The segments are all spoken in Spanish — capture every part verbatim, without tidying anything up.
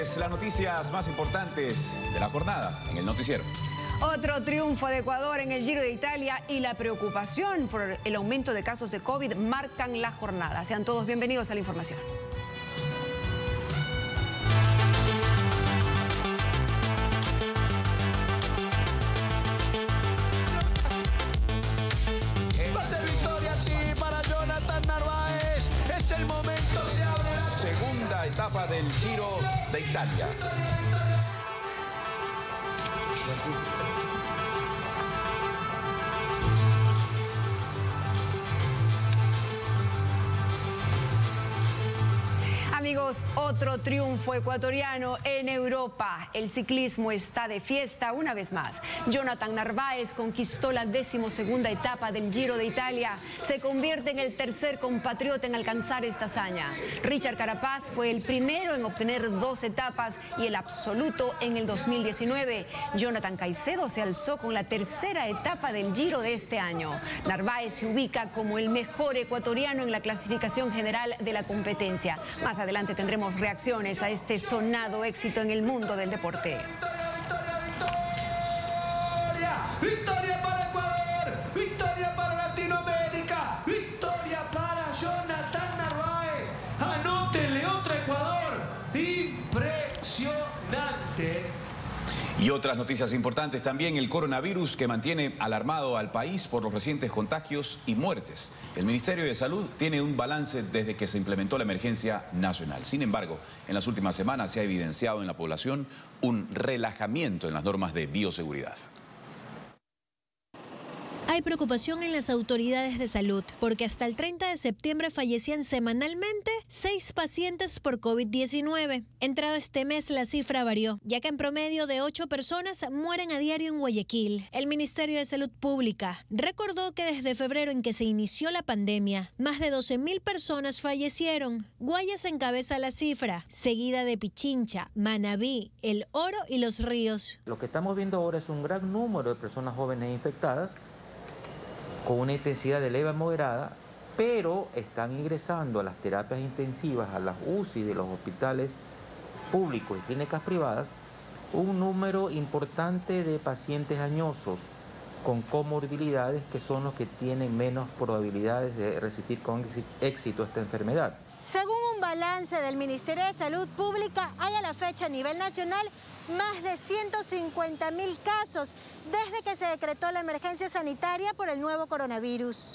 ustedes las noticias más importantes de la jornada en el noticiero. Otro triunfo de Ecuador en el Giro de Italia y la preocupación por el aumento de casos de COVID marcan la jornada. Sean todos bienvenidos a la información. Va a ser victoria, sí, para Jonathan Narváez. Es el momento, se abre la segunda etapa del Giro de Italia. Amigos, otro triunfo ecuatoriano en Europa. El ciclismo está de fiesta una vez más. Jonathan Narváez conquistó la decimosegunda etapa del Giro de Italia. Se convierte en el tercer compatriota en alcanzar esta hazaña. Richard Carapaz fue el primero en obtener dos etapas y el absoluto en el dos mil diecinueve. Jonathan Caicedo se alzó con la tercera etapa del Giro de este año. Narváez se ubica como el mejor ecuatoriano en la clasificación general de la competencia. Más adelante Adelante tendremos reacciones a este sonado éxito en el mundo del deporte. Victoria para Ecuador, victoria para Latinoamérica, victoria para Jonathan Narváez. Anótele otro Ecuador, impresionante. Y otras noticias importantes también, el coronavirus que mantiene alarmado al país por los recientes contagios y muertes. El Ministerio de Salud tiene un balance desde que se implementó la emergencia nacional. Sin embargo, en las últimas semanas se ha evidenciado en la población un relajamiento en las normas de bioseguridad. Hay preocupación en las autoridades de salud porque hasta el treinta de septiembre fallecían semanalmente seis pacientes por COVID diecinueve. Entrado este mes la cifra varió, ya que en promedio de ocho personas mueren a diario en Guayaquil. El Ministerio de Salud Pública recordó que desde febrero en que se inició la pandemia, más de doce mil personas fallecieron. Guayas encabeza la cifra, seguida de Pichincha, Manabí, El Oro y Los Ríos. Lo que estamos viendo ahora es un gran número de personas jóvenes infectadas, con una intensidad de leve a moderada, pero están ingresando a las terapias intensivas, a las U C I de los hospitales públicos y clínicas privadas, un número importante de pacientes añosos con comorbilidades que son los que tienen menos probabilidades de resistir con éxito esta enfermedad. Según un balance del Ministerio de Salud Pública, hay a la fecha a nivel nacional más de ciento cincuenta mil casos desde que se decretó la emergencia sanitaria por el nuevo coronavirus.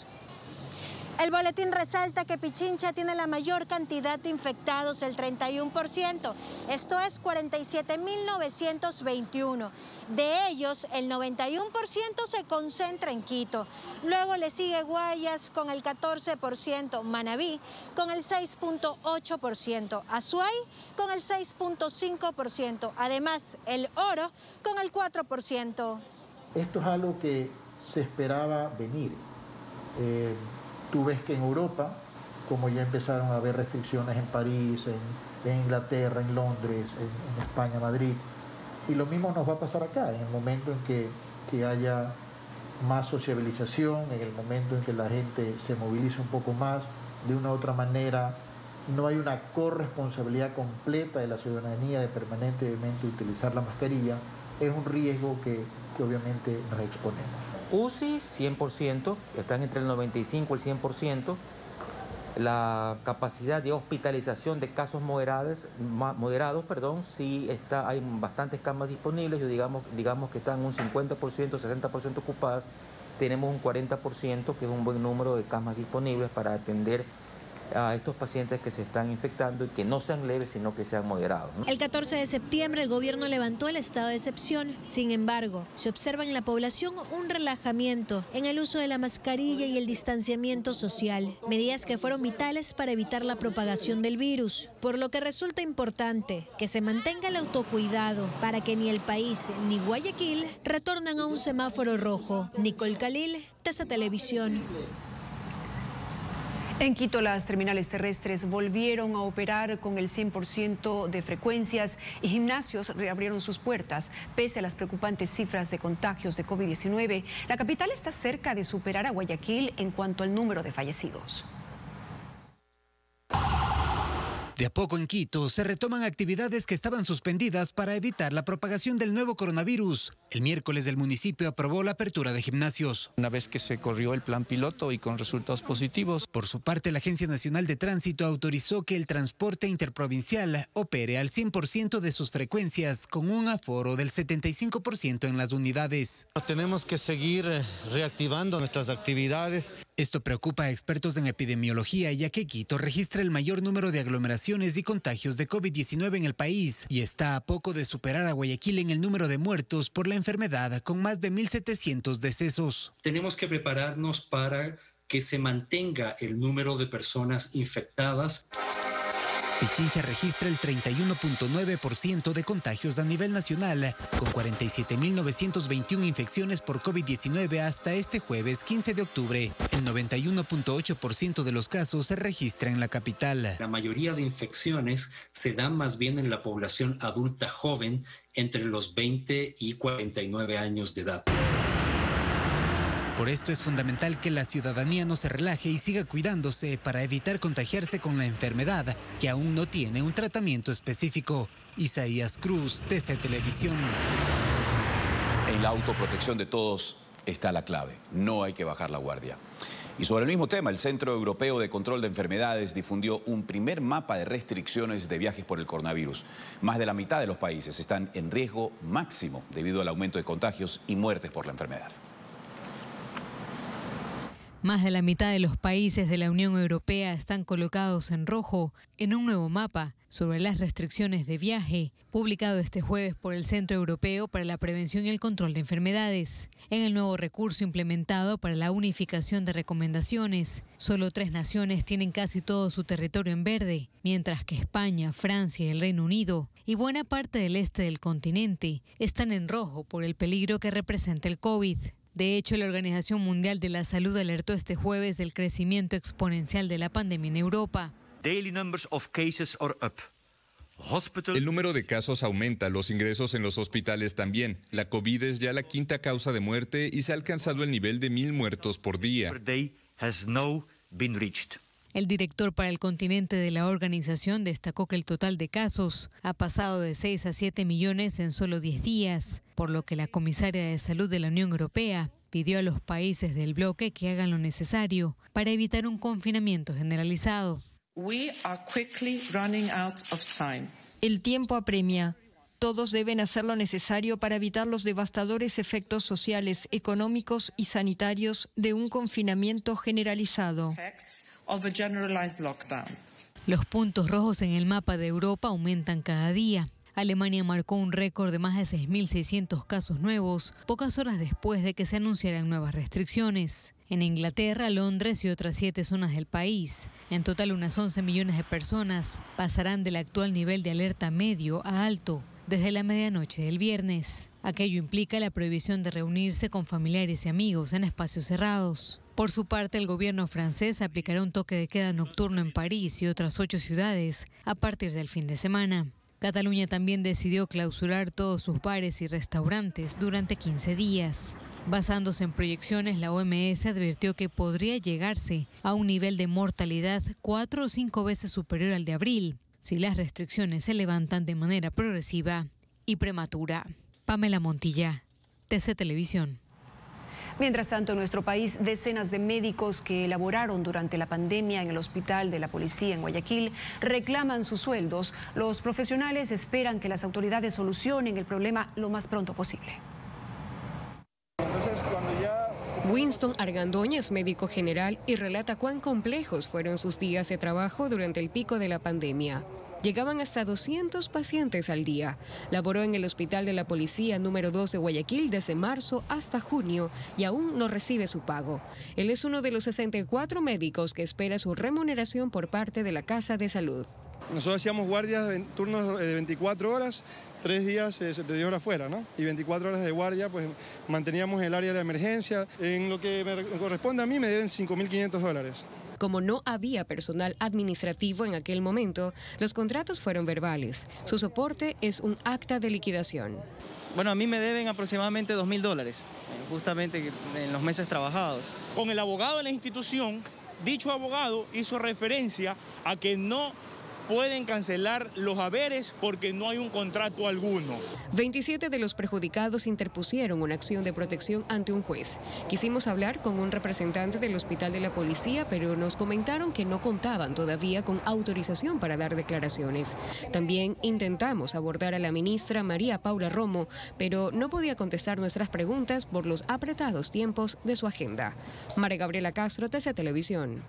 El boletín resalta que Pichincha tiene la mayor cantidad de infectados, el treinta y uno por ciento. Esto es cuarenta y siete mil novecientos veintiuno. De ellos, el noventa y uno por ciento se concentra en Quito. Luego le sigue Guayas con el catorce por ciento, Manabí con el seis punto ocho por ciento, Azuay con el seis punto cinco por ciento. Además, El Oro con el cuatro por ciento. Esto es algo que se esperaba venir. Eh... Tú ves que en Europa, como ya empezaron a haber restricciones en París, en, en Inglaterra, en Londres, en, en España, Madrid, y lo mismo nos va a pasar acá, en el momento en que, que haya más sociabilización, en el momento en que la gente se movilice un poco más, de una u otra manera, no hay una corresponsabilidad completa de la ciudadanía de permanentemente utilizar la mascarilla, es un riesgo que, que obviamente nos exponemos. U C I cien por ciento, están entre el noventa y cinco y el cien por ciento. La capacidad de hospitalización de casos moderados, moderados perdón, sí está, hay bastantes camas disponibles, yo digamos, digamos que están un cincuenta por ciento, sesenta por ciento ocupadas. Tenemos un cuarenta por ciento, que es un buen número de camas disponibles para atender a estos pacientes que se están infectando y que no sean leves, sino que sean moderados, ¿no? El catorce de septiembre el gobierno levantó el estado de excepción. Sin embargo, se observa en la población un relajamiento en el uso de la mascarilla y el distanciamiento social, medidas que fueron vitales para evitar la propagación del virus, por lo que resulta importante que se mantenga el autocuidado para que ni el país ni Guayaquil retornen a un semáforo rojo. Nicole Khalil, TESA Televisión. En Quito, las terminales terrestres volvieron a operar con el cien por ciento de frecuencias y gimnasios reabrieron sus puertas. Pese a las preocupantes cifras de contagios de COVID diecinueve, la capital está cerca de superar a Guayaquil en cuanto al número de fallecidos. De a poco en Quito se retoman actividades que estaban suspendidas para evitar la propagación del nuevo coronavirus. El miércoles el municipio aprobó la apertura de gimnasios. Una vez que se corrió el plan piloto y con resultados positivos. Por su parte, la Agencia Nacional de Tránsito autorizó que el transporte interprovincial opere al cien por ciento de sus frecuencias con un aforo del setenta y cinco por ciento en las unidades. Tenemos que seguir reactivando nuestras actividades. Esto preocupa a expertos en epidemiología, ya que Quito registra el mayor número de aglomeraciones y contagios de COVID diecinueve en el país y está a poco de superar a Guayaquil en el número de muertos por la enfermedad, con más de mil setecientos decesos. Tenemos que prepararnos para que se mantenga el número de personas infectadas. Pichincha registra el treinta y uno punto nueve por ciento de contagios a nivel nacional, con cuarenta y siete mil novecientos veintiuna infecciones por COVID diecinueve hasta este jueves quince de octubre. El noventa y uno punto ocho por ciento de los casos se registra en la capital. La mayoría de infecciones se dan más bien en la población adulta joven entre los veinte y cuarenta y nueve años de edad. Por esto es fundamental que la ciudadanía no se relaje y siga cuidándose para evitar contagiarse con la enfermedad, que aún no tiene un tratamiento específico. Isaías Cruz, T C Televisión. En la autoprotección de todos está la clave. No hay que bajar la guardia. Y sobre el mismo tema, el Centro Europeo de Control de Enfermedades difundió un primer mapa de restricciones de viajes por el coronavirus. Más de la mitad de los países están en riesgo máximo debido al aumento de contagios y muertes por la enfermedad. Más de la mitad de los países de la Unión Europea están colocados en rojo en un nuevo mapa sobre las restricciones de viaje, publicado este jueves por el Centro Europeo para la Prevención y el Control de Enfermedades. En el nuevo recurso implementado para la unificación de recomendaciones, solo tres naciones tienen casi todo su territorio en verde, mientras que España, Francia y el Reino Unido y buena parte del este del continente están en rojo por el peligro que representa el COVID. De hecho, la Organización Mundial de la Salud alertó este jueves del crecimiento exponencial de la pandemia en Europa. Daily numbers of cases are up. El número de casos aumenta, los ingresos en los hospitales también. La COVID es ya la quinta causa de muerte y se ha alcanzado el nivel de mil muertos por día. El director para el continente de la organización destacó que el total de casos ha pasado de seis a siete millones en solo diez días, por lo que la comisaria de Salud de la Unión Europea pidió a los países del bloque que hagan lo necesario para evitar un confinamiento generalizado. We are quickly running out of time. El tiempo apremia. Todos deben hacer lo necesario para evitar los devastadores efectos sociales, económicos y sanitarios de un confinamiento generalizado. Of a generalized lockdown. Los puntos rojos en el mapa de Europa aumentan cada día. Alemania marcó un récord de más de seis mil seiscientos casos nuevos, pocas horas después de que se anunciaran nuevas restricciones. En Inglaterra, Londres y otras siete zonas del país, en total unas once millones de personas, pasarán del actual nivel de alerta medio a alto desde la medianoche del viernes. Aquello implica la prohibición de reunirse con familiares y amigos en espacios cerrados. Por su parte, el gobierno francés aplicará un toque de queda nocturno en París y otras ocho ciudades a partir del fin de semana. Cataluña también decidió clausurar todos sus bares y restaurantes durante quince días. Basándose en proyecciones, la O M S advirtió que podría llegarse a un nivel de mortalidad cuatro o cinco veces superior al de abril, si las restricciones se levantan de manera progresiva y prematura. Pamela Montilla, T C Televisión. Mientras tanto, en nuestro país, decenas de médicos que laboraron durante la pandemia en el hospital de la policía en Guayaquil reclaman sus sueldos. Los profesionales esperan que las autoridades solucionen el problema lo más pronto posible. Entonces, cuando ya... Winston Argandoña es médico general y relata cuán complejos fueron sus días de trabajo durante el pico de la pandemia. Llegaban hasta doscientos pacientes al día. Laboró en el Hospital de la Policía número dos de Guayaquil desde marzo hasta junio y aún no recibe su pago. Él es uno de los sesenta y cuatro médicos que espera su remuneración por parte de la Casa de Salud. Nosotros hacíamos guardias en turnos de veinticuatro horas, tres días de diez horas fuera, ¿no? Y veinticuatro horas de guardia, pues manteníamos el área de la emergencia. En lo que me corresponde a mí me deben cinco mil quinientos dólares. Como no había personal administrativo en aquel momento, los contratos fueron verbales. Su soporte es un acta de liquidación. Bueno, a mí me deben aproximadamente dos mil dólares, justamente en los meses trabajados. Con el abogado de la institución, dicho abogado hizo referencia a que no pueden cancelar los haberes porque no hay un contrato alguno. veintisiete de los perjudicados interpusieron una acción de protección ante un juez. Quisimos hablar con un representante del Hospital de la Policía, pero nos comentaron que no contaban todavía con autorización para dar declaraciones. También intentamos abordar a la ministra María Paula Romo, pero no podía contestar nuestras preguntas por los apretados tiempos de su agenda. María Gabriela Castro, T C Televisión.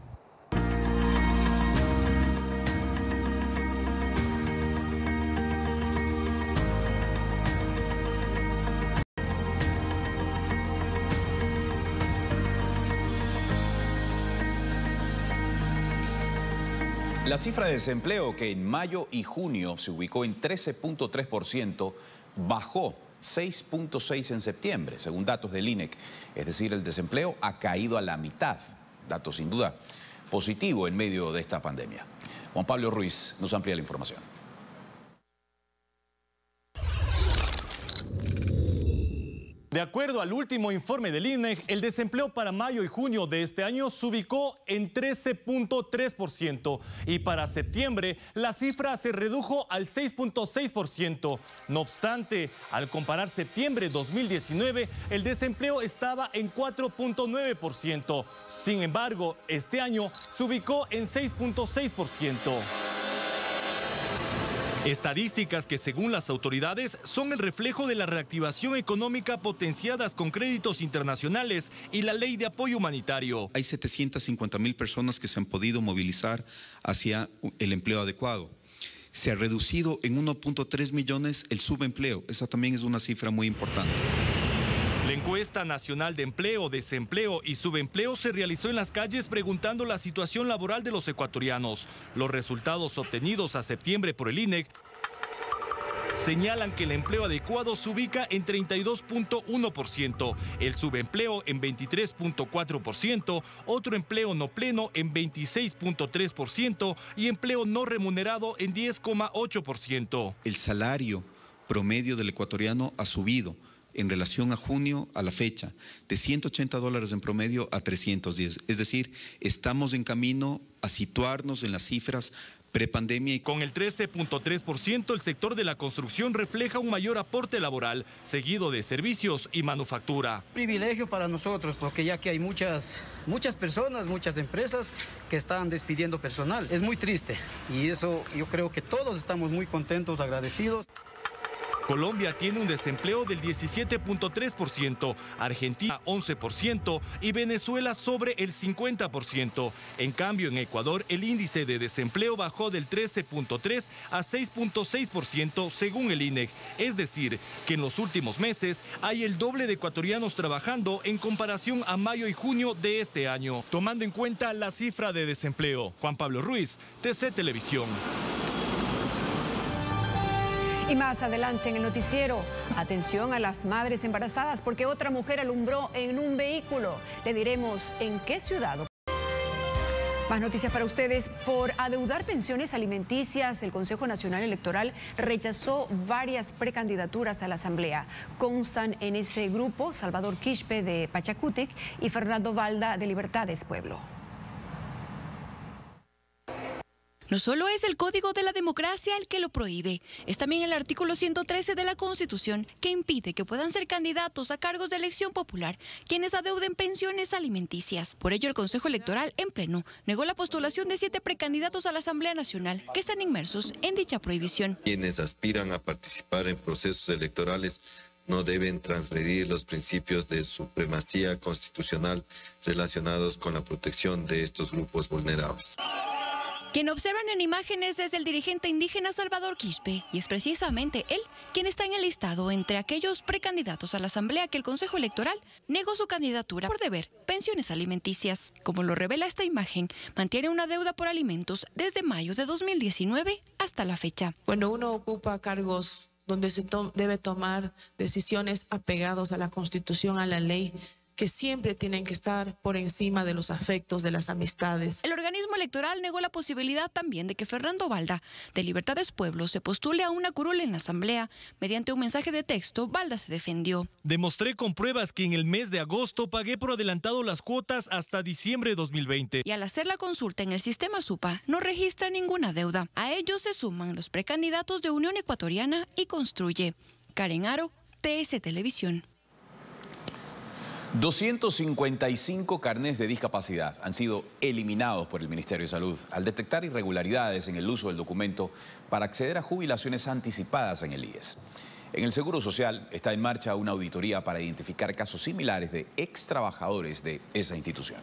La cifra de desempleo, que en mayo y junio se ubicó en trece punto tres por ciento, bajó seis punto seis por ciento en septiembre, según datos del I N E C. Es decir, el desempleo ha caído a la mitad. Dato sin duda positivo en medio de esta pandemia. Juan Pablo Ruiz nos amplía la información. De acuerdo al último informe del I N E C, el desempleo para mayo y junio de este año se ubicó en trece punto tres por ciento y para septiembre la cifra se redujo al seis punto seis por ciento. No obstante, al comparar septiembre de dos mil diecinueve, el desempleo estaba en cuatro punto nueve por ciento. Sin embargo, este año se ubicó en seis punto seis por ciento. Estadísticas que, según las autoridades, son el reflejo de la reactivación económica potenciadas con créditos internacionales y la ley de apoyo humanitario. Hay setecientas cincuenta mil personas que se han podido movilizar hacia el empleo adecuado. Se ha reducido en uno punto tres millones el subempleo. Esa también es una cifra muy importante. La encuesta nacional de empleo, desempleo y subempleo se realizó en las calles preguntando la situación laboral de los ecuatorianos. Los resultados obtenidos a septiembre por el I N E C señalan que el empleo adecuado se ubica en treinta y dos punto uno por ciento, el subempleo en veintitrés punto cuatro por ciento, otro empleo no pleno en veintiséis punto tres por ciento y empleo no remunerado en diez coma ocho por ciento. El salario promedio del ecuatoriano ha subido en relación a junio a la fecha, de ciento ochenta dólares en promedio a trescientos diez. Es decir, estamos en camino a situarnos en las cifras prepandemia. Con el trece punto tres por ciento, el sector de la construcción refleja un mayor aporte laboral, seguido de servicios y manufactura. Privilegio para nosotros, porque ya que hay muchas, muchas personas, muchas empresas que están despidiendo personal. Es muy triste y eso yo creo que todos estamos muy contentos, agradecidos. Colombia tiene un desempleo del diecisiete punto tres por ciento, Argentina once por ciento y Venezuela sobre el cincuenta por ciento. En cambio, en Ecuador el índice de desempleo bajó del trece punto tres a seis punto seis por ciento según el I N E C. Es decir, que en los últimos meses hay el doble de ecuatorianos trabajando en comparación a mayo y junio de este año, tomando en cuenta la cifra de desempleo. Juan Pablo Ruiz, T C Televisión. Y más adelante en el noticiero, atención a las madres embarazadas porque otra mujer alumbró en un vehículo. Le diremos en qué ciudad. Más noticias para ustedes. Por adeudar pensiones alimenticias, el Consejo Nacional Electoral rechazó varias precandidaturas a la Asamblea. Constan en ese grupo Salvador Quispe de Pachacutic y Fernando Valda de Libertades Pueblo. No solo es el Código de la Democracia el que lo prohíbe, es también el artículo ciento trece de la Constitución que impide que puedan ser candidatos a cargos de elección popular quienes adeuden pensiones alimenticias. Por ello, el Consejo Electoral, en pleno, negó la postulación de siete precandidatos a la Asamblea Nacional que están inmersos en dicha prohibición. Quienes aspiran a participar en procesos electorales no deben transgredir los principios de supremacía constitucional relacionados con la protección de estos grupos vulnerables. Quien observan en imágenes es el dirigente indígena Salvador Quispe, y es precisamente él quien está en el listado entre aquellos precandidatos a la Asamblea que el Consejo Electoral negó su candidatura por deber pensiones alimenticias. Como lo revela esta imagen, mantiene una deuda por alimentos desde mayo de dos mil diecinueve hasta la fecha. Cuando uno ocupa cargos donde se to- debe tomar decisiones apegados a la Constitución, a la ley, que siempre tienen que estar por encima de los afectos, de las amistades. El organismo electoral negó la posibilidad también de que Fernando Balda, de Libertades Pueblo, se postule a una curul en la Asamblea. Mediante un mensaje de texto, Balda se defendió. Demostré con pruebas que en el mes de agosto pagué por adelantado las cuotas hasta diciembre de dos mil veinte. Y al hacer la consulta en el sistema SUPA, no registra ninguna deuda. A ellos se suman los precandidatos de Unión Ecuatoriana y Construye. Karen Aro, T S Televisión. doscientos cincuenta y cinco carnés de discapacidad han sido eliminados por el Ministerio de Salud al detectar irregularidades en el uso del documento para acceder a jubilaciones anticipadas en el I E S. En el Seguro Social está en marcha una auditoría para identificar casos similares de ex trabajadores de esa institución.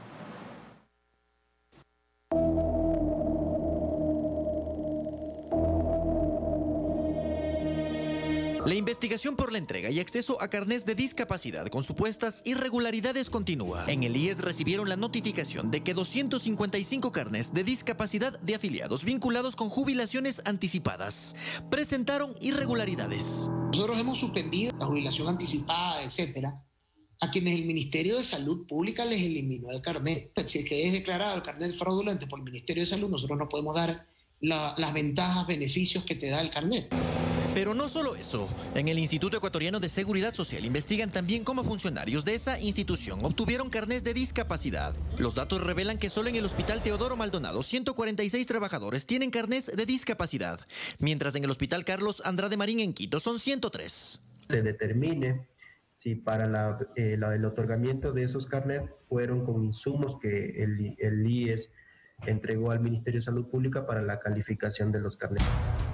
La investigación por la entrega y acceso a carnés de discapacidad con supuestas irregularidades continúa. En el I E S recibieron la notificación de que doscientos cincuenta y cinco carnés de discapacidad de afiliados vinculados con jubilaciones anticipadas presentaron irregularidades. Nosotros hemos suspendido la jubilación anticipada, etcétera, a quienes el Ministerio de Salud Pública les eliminó el carnet. Si es que es declarado el carnet fraudulento por el Ministerio de Salud, nosotros no podemos dar la, las ventajas, beneficios que te da el carnet. Pero no solo eso, en el Instituto Ecuatoriano de Seguridad Social investigan también cómo funcionarios de esa institución obtuvieron carnés de discapacidad. Los datos revelan que solo en el Hospital Teodoro Maldonado ciento cuarenta y seis trabajadores tienen carnés de discapacidad, mientras en el Hospital Carlos Andrade Marín en Quito son ciento tres. Se determine si para la, eh, la, el otorgamiento de esos carnés fueron con insumos que el, el I E S entregó al Ministerio de Salud Pública para la calificación de los carnés.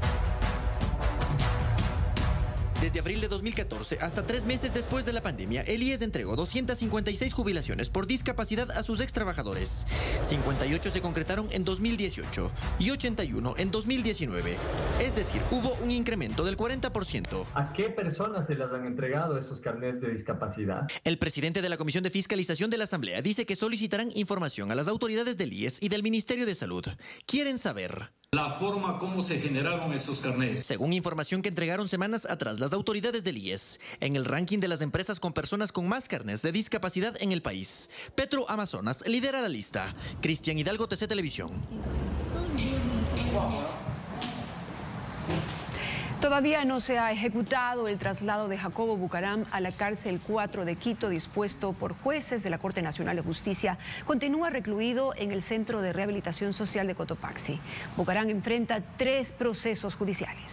Desde abril de dos mil catorce hasta tres meses después de la pandemia, el I E S entregó doscientas cincuenta y seis jubilaciones por discapacidad a sus extrabajadores. cincuenta y ocho se concretaron en dos mil dieciocho y ochenta y uno en dos mil diecinueve. Es decir, hubo un incremento del cuarenta por ciento. ¿A qué personas se les han entregado esos carnés de discapacidad? El presidente de la Comisión de Fiscalización de la Asamblea dice que solicitarán información a las autoridades del I E S y del Ministerio de Salud. Quieren saber la forma como se generaron esos carnés. Según información que entregaron semanas atrás las autoridades del I E S, en el ranking de las empresas con personas con más carnés de discapacidad en el país, Petro Amazonas lidera la lista. Cristian Hidalgo, T C Televisión. Todavía no se ha ejecutado el traslado de Jacobo Bucaram a la cárcel cuatro de Quito, dispuesto por jueces de la Corte Nacional de Justicia. Continúa recluido en el Centro de Rehabilitación Social de Cotopaxi. Bucaram enfrenta tres procesos judiciales.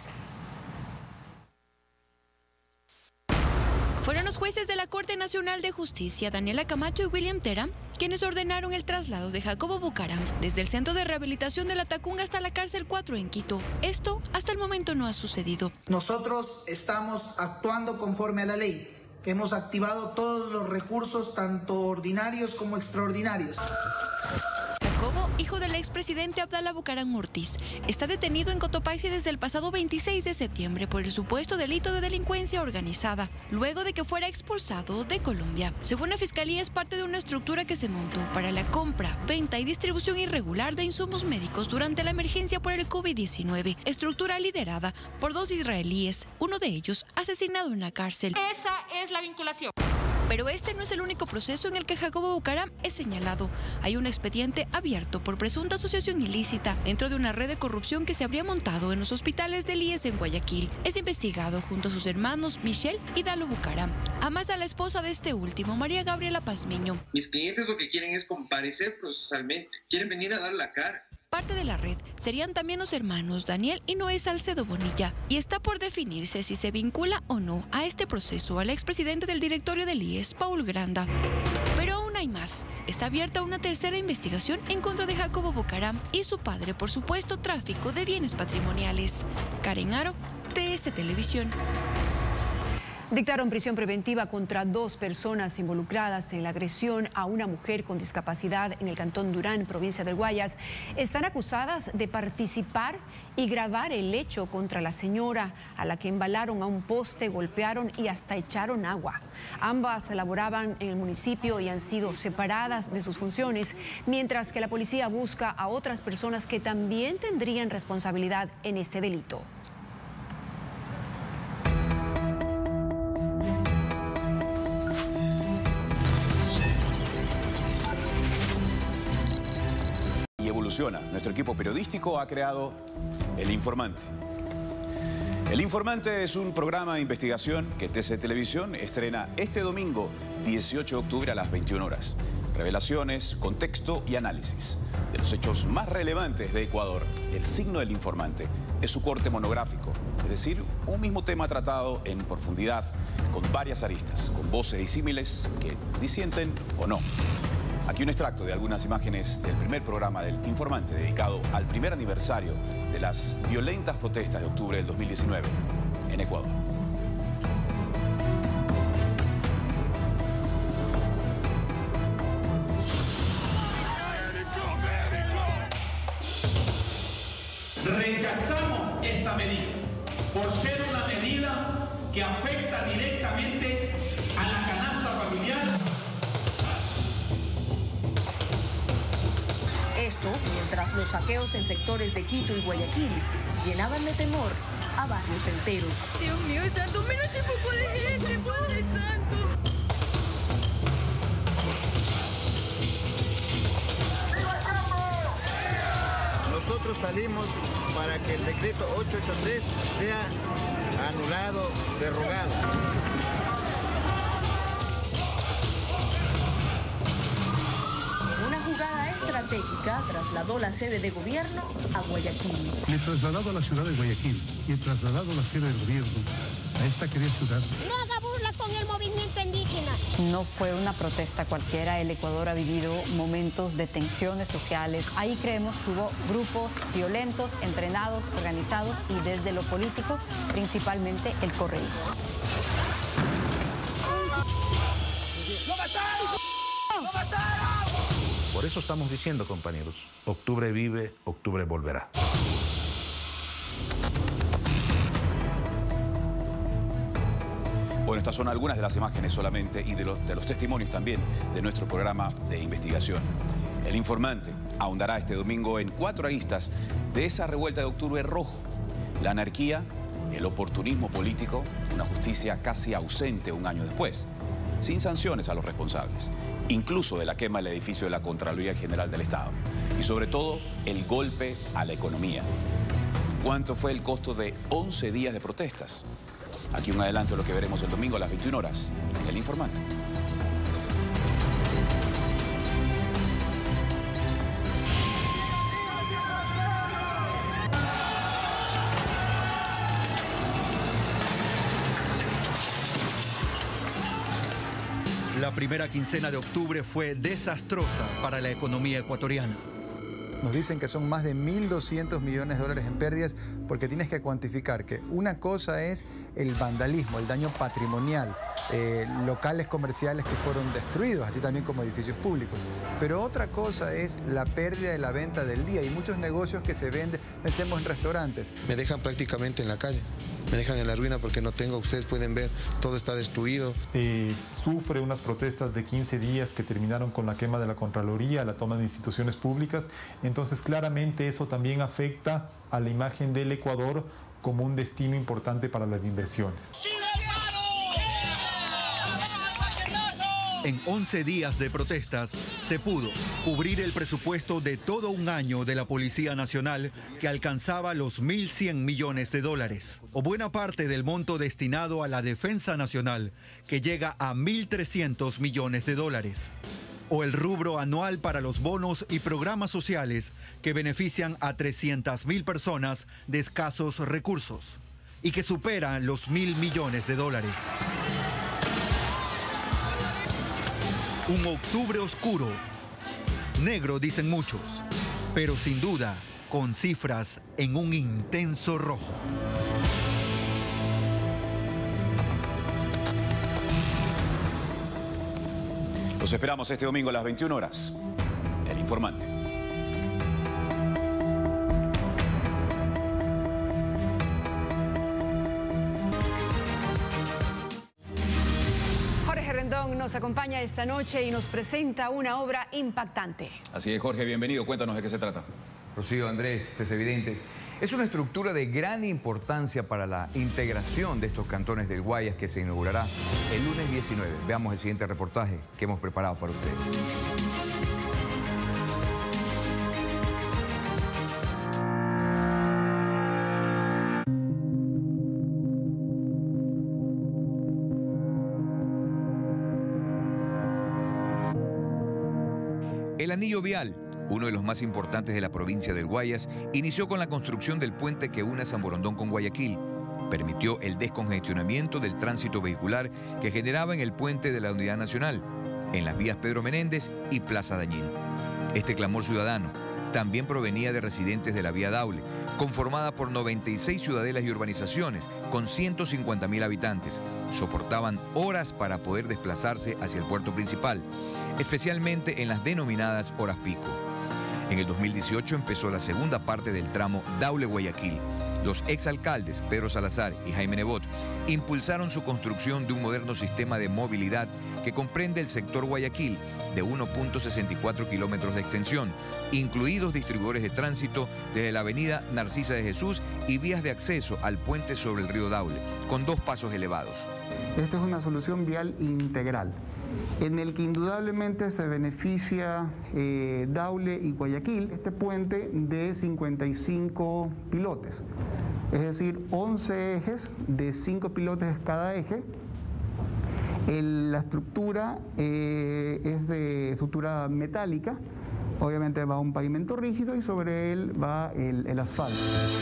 Fueron los jueces de la Corte Nacional de Justicia, Daniela Camacho y William Tera, quienes ordenaron el traslado de Jacobo Bucaram desde el Centro de Rehabilitación de la Tacunga hasta la Cárcel cuatro en Quito. Esto hasta el momento no ha sucedido. Nosotros estamos actuando conforme a la ley. Hemos activado todos los recursos, tanto ordinarios como extraordinarios. Jacobo, hijo del expresidente Abdalá Bucaram Ortiz, está detenido en Cotopaxi desde el pasado veintiséis de septiembre por el supuesto delito de delincuencia organizada, luego de que fuera expulsado de Colombia. Según la Fiscalía, es parte de una estructura que se montó para la compra, venta y distribución irregular de insumos médicos durante la emergencia por el COVID diecinueve, estructura liderada por dos israelíes, uno de ellos asesinado en la cárcel. Esa es la vinculación. Pero este no es el único proceso en el que Jacobo Bucaram es señalado. Hay un expediente abierto por presunta asociación ilícita dentro de una red de corrupción que se habría montado en los hospitales del I E S en Guayaquil. Es investigado junto a sus hermanos Michelle y Dalo Bucaram, además de la esposa de este último, María Gabriela Pazmiño. Mis clientes lo que quieren es comparecer procesalmente, quieren venir a dar la cara. Parte de la red serían también los hermanos Daniel y Noé Salcedo Bonilla, y está por definirse si se vincula o no a este proceso al expresidente del directorio del I E S, Paul Granda. Pero aún hay más. Está abierta una tercera investigación en contra de Jacobo Bucaram y su padre por supuesto tráfico de bienes patrimoniales. Karen Aro, T S Televisión. Dictaron prisión preventiva contra dos personas involucradas en la agresión a una mujer con discapacidad en el cantón Durán, provincia del Guayas. Están acusadas de participar y grabar el hecho contra la señora, a la que embalaron a un poste, golpearon y hasta echaron agua. Ambas laboraban en el municipio y han sido separadas de sus funciones, mientras que la policía busca a otras personas que también tendrían responsabilidad en este delito. evoluciona. Nuestro equipo periodístico ha creado El Informante. El Informante es un programa de investigación que T C Televisión estrena este domingo dieciocho de octubre a las veintiuna horas. Revelaciones, contexto y análisis de los hechos más relevantes de Ecuador. El signo del Informante es su corte monográfico, es decir, un mismo tema tratado en profundidad, con varias aristas, con voces disímiles que disienten o no. Aquí un extracto de algunas imágenes del primer programa del Informante, dedicado al primer aniversario de las violentas protestas de octubre del dos mil diecinueve en Ecuador. Rechazamos esta medida por ser una medida que afecta directamente a la canasta familiar. Esto mientras los saqueos en sectores de Quito y Guayaquil llenaban de temor a barrios enteros. Dios mío, santo, menos este poco de gente, Padre Santo. Nosotros salimos para que el decreto ochocientos ochenta y tres sea anulado, derogado. Una jugada estratégica trasladó la sede de gobierno a Guayaquil. El trasladado a la ciudad de Guayaquil y el trasladado a la sede del gobierno a esta querida ciudad. No haga burla con el movimiento indígena. No fue una protesta cualquiera. El Ecuador ha vivido momentos de tensiones sociales. Ahí creemos que hubo grupos violentos, entrenados, organizados y desde lo político, principalmente el correísmo. ¡Lo mataron! ¡Lo mataron! Por eso estamos diciendo, compañeros, octubre vive, octubre volverá. Bueno, estas son algunas de las imágenes solamente y de los, de los testimonios también de nuestro programa de investigación. El Informante ahondará este domingo en cuatro aristas de esa revuelta de octubre rojo. La anarquía, el oportunismo político, una justicia casi ausente un año después, sin sanciones a los responsables, incluso de la quema del edificio de la Contraloría General del Estado. Y sobre todo, el golpe a la economía. ¿Cuánto fue el costo de once días de protestas? Aquí un adelanto de lo que veremos el domingo a las veintiuna horas en El Informante. La primera quincena de octubre fue desastrosa para la economía ecuatoriana. Nos dicen que son más de mil doscientos millones de dólares en pérdidas porque tienes que cuantificar que una cosa es el vandalismo, el daño patrimonial, eh, locales comerciales que fueron destruidos, así también como edificios públicos. Pero otra cosa es la pérdida de la venta del día y muchos negocios que se venden, pensemos en restaurantes. Me dejan prácticamente en la calle. Me dejan en la ruina porque no tengo, ustedes pueden ver, todo está destruido. Eh, sufre unas protestas de quince días que terminaron con la quema de la Contraloría, la toma de instituciones públicas. Entonces, claramente eso también afecta a la imagen del Ecuador como un destino importante para las inversiones. En once días de protestas se pudo cubrir el presupuesto de todo un año de la Policía Nacional, que alcanzaba los mil cien millones de dólares, o buena parte del monto destinado a la Defensa Nacional, que llega a mil trescientos millones de dólares, o el rubro anual para los bonos y programas sociales que benefician a trescientas mil personas de escasos recursos y que superan los mil millones de dólares. Un octubre oscuro, negro dicen muchos, pero sin duda con cifras en un intenso rojo. Los esperamos este domingo a las veintiuna horas. El Informante. Nos acompaña esta noche y nos presenta una obra impactante. Así es, Jorge, bienvenido. Cuéntanos de qué se trata. Rocío, Andrés, televidentes. Es una estructura de gran importancia para la integración de estos cantones del Guayas que se inaugurará el lunes diecinueve. Veamos el siguiente reportaje que hemos preparado para ustedes. El anillo vial, uno de los más importantes de la provincia del Guayas, inició con la construcción del puente que une a San Borondón con Guayaquil. Permitió el descongestionamiento del tránsito vehicular que generaba en el puente de la Unidad Nacional, en las vías Pedro Menéndez y Plaza Dañín. Este clamor ciudadano también provenía de residentes de la vía Daule, conformada por noventa y seis ciudadelas y urbanizaciones con ciento cincuenta mil habitantes. Soportaban horas para poder desplazarse hacia el puerto principal, especialmente en las denominadas horas pico. En el dos mil dieciocho empezó la segunda parte del tramo Daule-Guayaquil. Los exalcaldes Pedro Salazar y Jaime Nebot impulsaron su construcción de un moderno sistema de movilidad que comprende el sector Guayaquil de uno punto sesenta y cuatro kilómetros de extensión, incluidos distribuidores de tránsito desde la avenida Narcisa de Jesús y vías de acceso al puente sobre el río Daule, con dos pasos elevados. Esta es una solución vial integral, en el que indudablemente se beneficia eh, Daule y Guayaquil, este puente de cincuenta y cinco pilotes, es decir, once ejes de cinco pilotes cada eje. El, la estructura eh, es de estructura metálica, obviamente va un pavimento rígido y sobre él va el, el asfalto.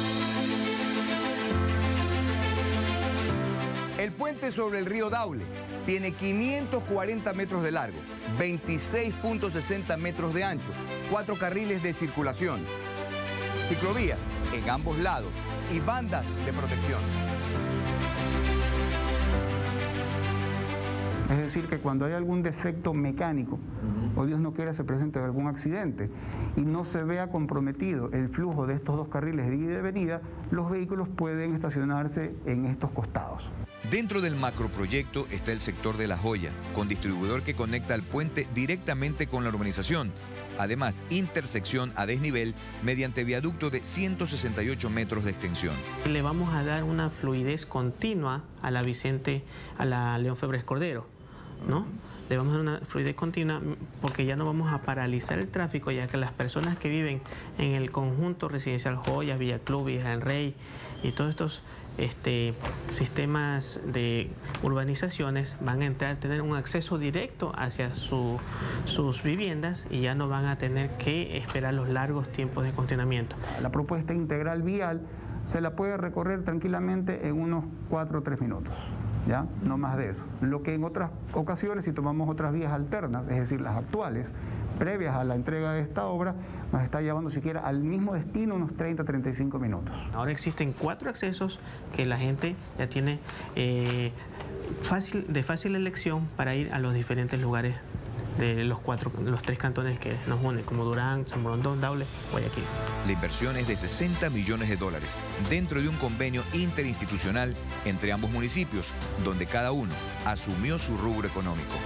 El puente sobre el río Daule tiene quinientos cuarenta metros de largo, veintiséis punto sesenta metros de ancho, cuatro carriles de circulación, ciclovías en ambos lados y bandas de protección. Es decir, que cuando hay algún defecto mecánico, uh-huh. o Dios no quiera se presente algún accidente y no se vea comprometido el flujo de estos dos carriles de ida y de venida, los vehículos pueden estacionarse en estos costados. Dentro del macroproyecto está el sector de La Joya, con distribuidor que conecta el puente directamente con la urbanización. Además, intersección a desnivel mediante viaducto de ciento sesenta y ocho metros de extensión. Le vamos a dar una fluidez continua a la Vicente, a la León Febres Cordero, ¿no? Le vamos a dar una fluidez continua porque ya no vamos a paralizar el tráfico, ya que las personas que viven en el conjunto residencial Joya, Villa Club, Villa del Rey y todos estos este, sistemas de urbanizaciones van a entrar, tener un acceso directo hacia su, sus viviendas y ya no van a tener que esperar los largos tiempos de congestionamiento. La propuesta integral vial se la puede recorrer tranquilamente en unos cuatro o tres minutos. ¿Ya? No más de eso. Lo que en otras ocasiones, si tomamos otras vías alternas, es decir, las actuales, previas a la entrega de esta obra, nos está llevando siquiera al mismo destino unos treinta a treinta y cinco minutos. Ahora existen cuatro accesos que la gente ya tiene eh, fácil, de fácil elección para ir a los diferentes lugares de los cuatro, los tres cantones que nos unen, como Durán, San Borondón, Daule, Guayaquil. La inversión es de sesenta millones de dólares, dentro de un convenio interinstitucional entre ambos municipios, donde cada uno asumió su rubro económico.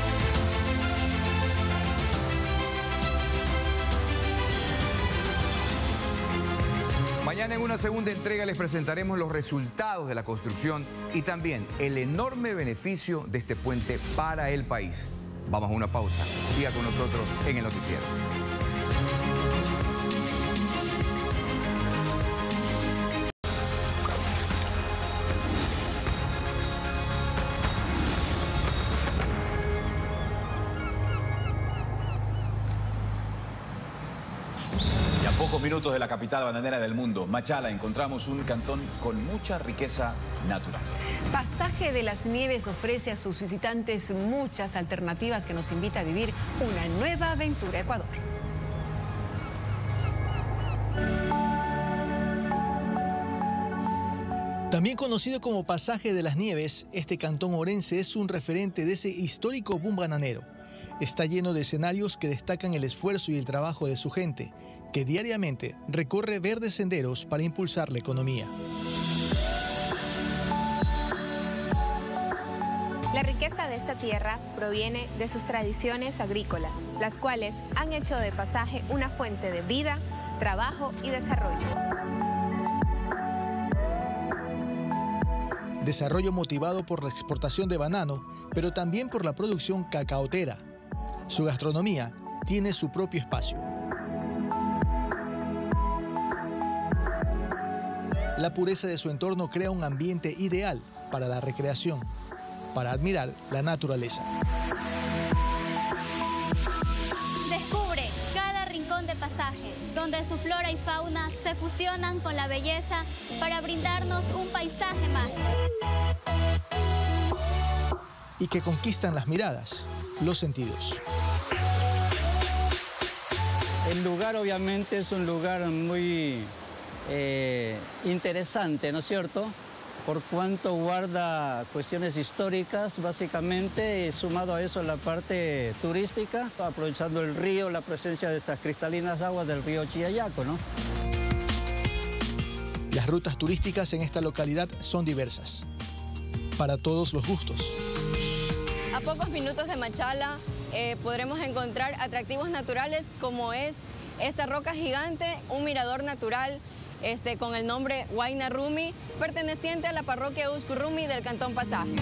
Mañana en una segunda entrega les presentaremos los resultados de la construcción y también el enorme beneficio de este puente para el país. Vamos a una pausa. Siga con nosotros en el noticiero. Y a pocos minutos de la capital bananera del mundo, Machala, encontramos un cantón con mucha riqueza natural. Pasaje de las Nieves ofrece a sus visitantes muchas alternativas que nos invita a vivir una nueva aventura Ecuador. También conocido como Pasaje de las Nieves, este cantón orense es un referente de ese histórico boom bananero. Está lleno de escenarios que destacan el esfuerzo y el trabajo de su gente, que diariamente recorre verdes senderos para impulsar la economía. La riqueza de esta tierra proviene de sus tradiciones agrícolas, las cuales han hecho de Pasaje una fuente de vida, trabajo y desarrollo. Desarrollo motivado por la exportación de banano, pero también por la producción cacaotera. Su gastronomía tiene su propio espacio. La pureza de su entorno crea un ambiente ideal para la recreación, para admirar la naturaleza. Descubre Pasaje, donde su flora y fauna se fusionan con la belleza para brindarnos un paisaje mágico. Y que conquistan las miradas, los sentidos. El lugar obviamente es un lugar muy eh, interesante, ¿no es cierto? Por cuanto guarda cuestiones históricas, básicamente, y sumado a eso la parte turística, aprovechando el río, la presencia de estas cristalinas aguas del río Chiayaco, ¿no? Las rutas turísticas en esta localidad son diversas, para todos los gustos. A pocos minutos de Machala eh, podremos encontrar atractivos naturales como es esa roca gigante, un mirador natural, Este, con el nombre Huayna Rumi, perteneciente a la parroquia Uskurrumi del Cantón Pasaje.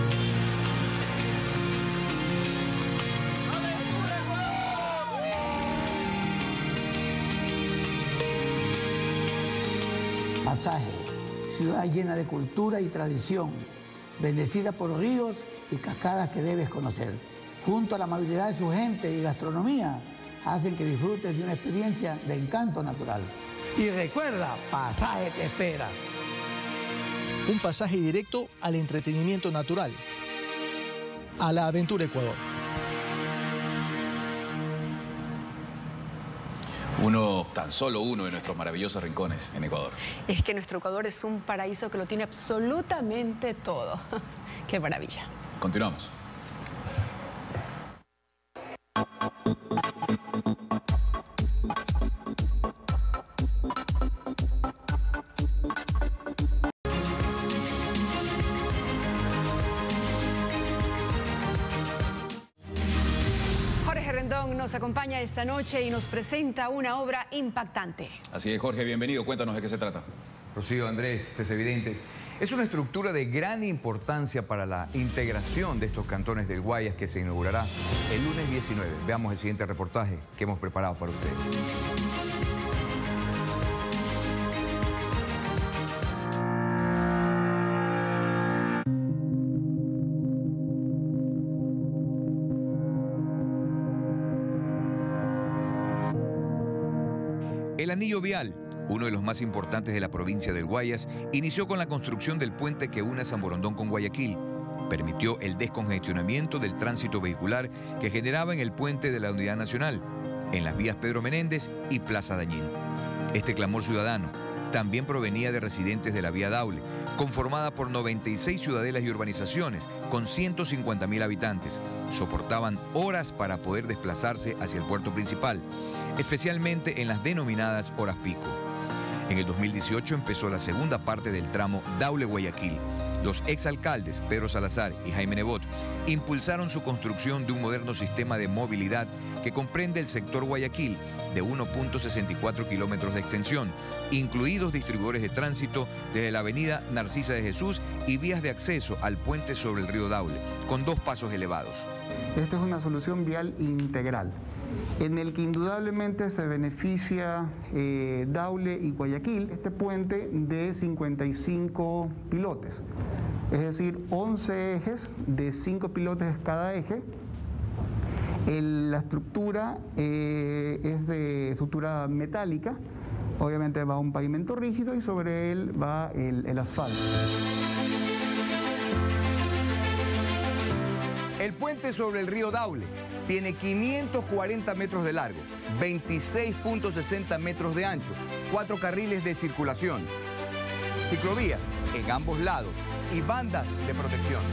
Pasaje, ciudad llena de cultura y tradición, bendecida por ríos y cascadas que debes conocer. Junto a la amabilidad de su gente y gastronomía, hacen que disfrutes de una experiencia de encanto natural. Y recuerda, Pasaje te espera. Un pasaje directo al entretenimiento natural, a la aventura Ecuador. Uno, tan solo uno de nuestros maravillosos rincones en Ecuador. Es que nuestro Ecuador es un paraíso que lo tiene absolutamente todo. ¡Qué maravilla! Continuamos. Nos acompaña esta noche y nos presenta una obra impactante. Así es, Jorge, bienvenido. Cuéntanos de qué se trata. Rocío, Andrés, televidentes. Es una estructura de gran importancia para la integración de estos cantones del Guayas que se inaugurará el lunes diecinueve. Veamos el siguiente reportaje que hemos preparado para ustedes. El anillo vial, uno de los más importantes de la provincia del Guayas, inició con la construcción del puente que une San Borondón con Guayaquil. Permitió el descongestionamiento del tránsito vehicular que generaba en el puente de la Unidad Nacional, en las vías Pedro Menéndez y Plaza Dañín. Este clamor ciudadano también provenía de residentes de la vía Daule, conformada por noventa y seis ciudadelas y urbanizaciones con ciento cincuenta mil habitantes. Soportaban horas para poder desplazarse hacia el puerto principal, especialmente en las denominadas horas pico. En el dos mil dieciocho empezó la segunda parte del tramo Daule-Guayaquil. Los exalcaldes Pedro Salazar y Jaime Nebot impulsaron su construcción de un moderno sistema de movilidad que comprende el sector Guayaquil de uno punto sesenta y cuatro kilómetros de extensión, incluidos distribuidores de tránsito desde la avenida Narcisa de Jesús y vías de acceso al puente sobre el río Daule, con dos pasos elevados. Esta es una solución vial integral, en el que indudablemente se beneficia eh, Daule y Guayaquil, este puente de cincuenta y cinco pilotes, es decir, once ejes de cinco pilotes cada eje. El, la estructura eh, es de estructura metálica, obviamente va un pavimento rígido y sobre él va el, el asfalto. El puente sobre el río Daule tiene quinientos cuarenta metros de largo, veintiséis punto sesenta metros de ancho, cuatro carriles de circulación, ciclovías en ambos lados y bandas de protección.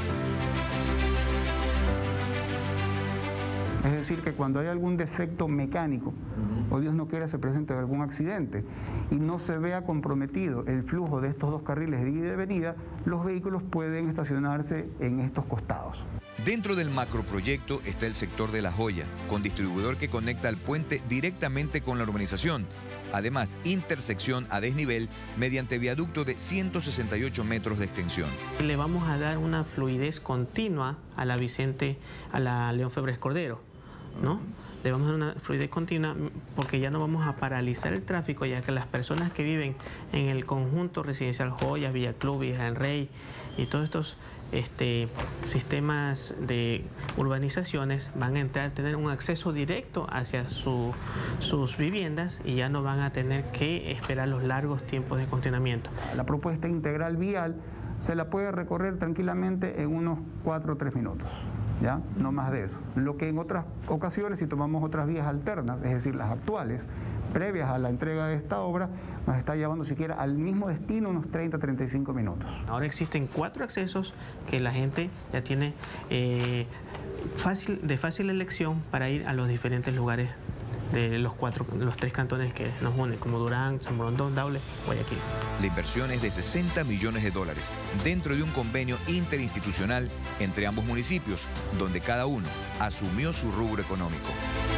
Es decir, que cuando hay algún defecto mecánico, o Dios no quiera se presente algún accidente, y no se vea comprometido el flujo de estos dos carriles de ida y de venida, los vehículos pueden estacionarse en estos costados. Dentro del macroproyecto está el sector de La Joya, con distribuidor que conecta el puente directamente con la urbanización. Además, intersección a desnivel mediante viaducto de ciento sesenta y ocho metros de extensión. Le vamos a dar una fluidez continua a la Vicente, a la León Febres Cordero, ¿no? Le vamos a dar una fluidez continua porque ya no vamos a paralizar el tráfico, ya que las personas que viven en el conjunto residencial Joya, Villa Club, Villa del Rey y todos estos este, sistemas de urbanizaciones van a entrar a tener un acceso directo hacia su, sus viviendas y ya no van a tener que esperar los largos tiempos de congestionamiento. La propuesta integral vial se la puede recorrer tranquilamente en unos cuatro o tres minutos, ¿ya? No más de eso. Lo que en otras ocasiones, si tomamos otras vías alternas, es decir, las actuales, previas a la entrega de esta obra, nos está llevando siquiera al mismo destino unos treinta a treinta y cinco minutos. Ahora existen cuatro accesos que la gente ya tiene eh, fácil, de fácil elección para ir a los diferentes lugares de los cuatro, los tres cantones que nos unen, como Durán, San Borondón, Daule, Guayaquil. La inversión es de sesenta millones de dólares, dentro de un convenio interinstitucional entre ambos municipios, donde cada uno asumió su rubro económico.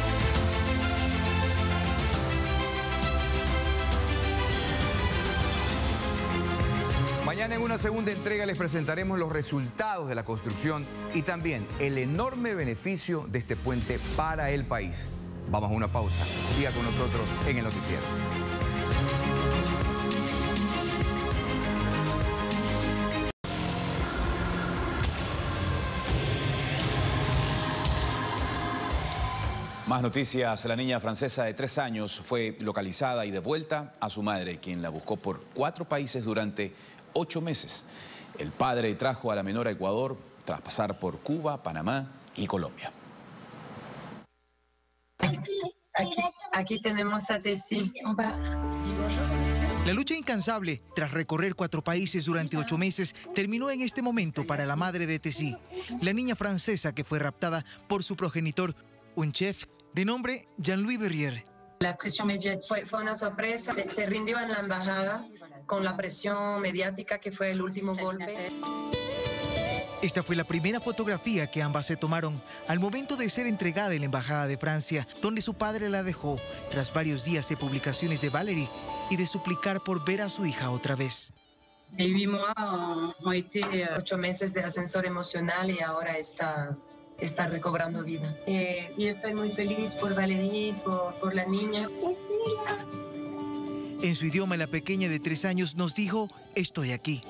Mañana en una segunda entrega les presentaremos los resultados de la construcción y también el enorme beneficio de este puente para el país. Vamos a una pausa. Siga con nosotros en el noticiero. Más noticias. La niña francesa de tres años fue localizada y devuelta a su madre, quien la buscó por cuatro países durante ocho meses. El padre trajo a la menor a Ecuador tras pasar por Cuba, Panamá y Colombia. Aquí, aquí tenemos a Tessie. La lucha incansable tras recorrer cuatro países durante ocho meses terminó en este momento para la madre de Tessie, la niña francesa que fue raptada por su progenitor, un chef de nombre Jean-Louis Berrier. La presión mediática fue, fue una sorpresa. Se, se rindió en la embajada con la presión mediática que fue el último golpe. Esta fue la primera fotografía que ambas se tomaron al momento de ser entregada en la Embajada de Francia, donde su padre la dejó tras varios días de publicaciones de Valérie y de suplicar por ver a su hija otra vez. Vivimos ocho meses de ascensor emocional y ahora está, está recobrando vida. Eh, y estoy muy feliz por Valérie, por, por la niña. En su idioma, la pequeña de tres años nos dijo, estoy aquí.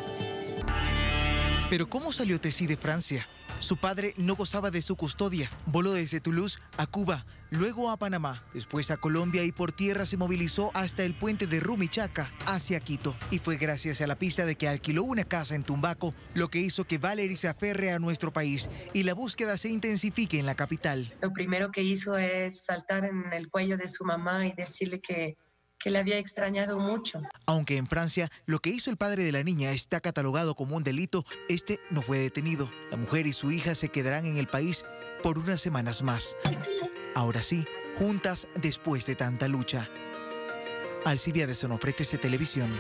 Pero ¿cómo salió Tessie de Francia? Su padre no gozaba de su custodia. Voló desde Toulouse a Cuba, luego a Panamá, después a Colombia y por tierra se movilizó hasta el puente de Rumichaca, hacia Quito. Y fue gracias a la pista de que alquiló una casa en Tumbaco lo que hizo que Valérie se aferre a nuestro país y la búsqueda se intensifique en la capital. Lo primero que hizo es saltar en el cuello de su mamá y decirle que que la había extrañado mucho. Aunque en Francia lo que hizo el padre de la niña está catalogado como un delito, este no fue detenido. La mujer y su hija se quedarán en el país por unas semanas más. Ahora sí, juntas después de tanta lucha. Alcibiades Onofre, T C Televisión.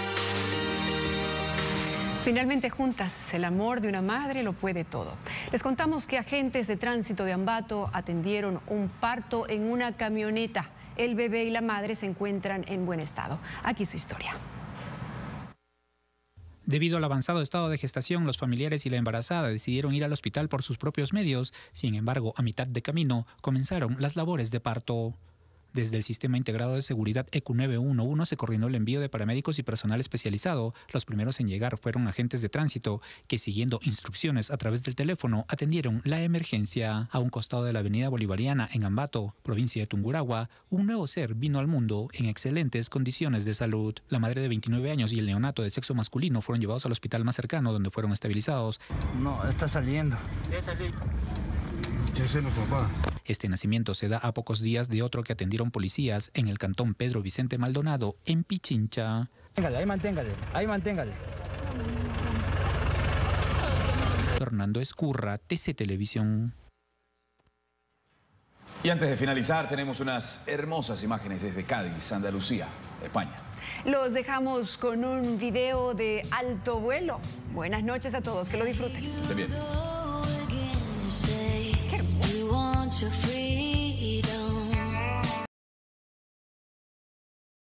Finalmente juntas, el amor de una madre lo puede todo. Les contamos que agentes de tránsito de Ambato atendieron un parto en una camioneta. El bebé y la madre se encuentran en buen estado. Aquí su historia. Debido al avanzado estado de gestación, los familiares y la embarazada decidieron ir al hospital por sus propios medios. Sin embargo, a mitad de camino, comenzaron las labores de parto. Desde el Sistema Integrado de Seguridad E Q nueve uno uno se coordinó el envío de paramédicos y personal especializado. Los primeros en llegar fueron agentes de tránsito que, siguiendo instrucciones a través del teléfono, atendieron la emergencia. A un costado de la avenida Bolivariana, en Ambato, provincia de Tungurahua, un nuevo ser vino al mundo en excelentes condiciones de salud. La madre de veintinueve años y el neonato de sexo masculino fueron llevados al hospital más cercano, donde fueron estabilizados. No, está saliendo. Yo soy mi papá. Este nacimiento se da a pocos días de otro que atendieron policías en el cantón Pedro Vicente Maldonado, en Pichincha. Téngale, ahí manténgale, ahí manténgale. Fernando Escurra, T C Televisión. Y antes de finalizar, tenemos unas hermosas imágenes desde Cádiz, Andalucía, España. Los dejamos con un video de alto vuelo. Buenas noches a todos, que lo disfruten. Esté bien. Qué hermoso.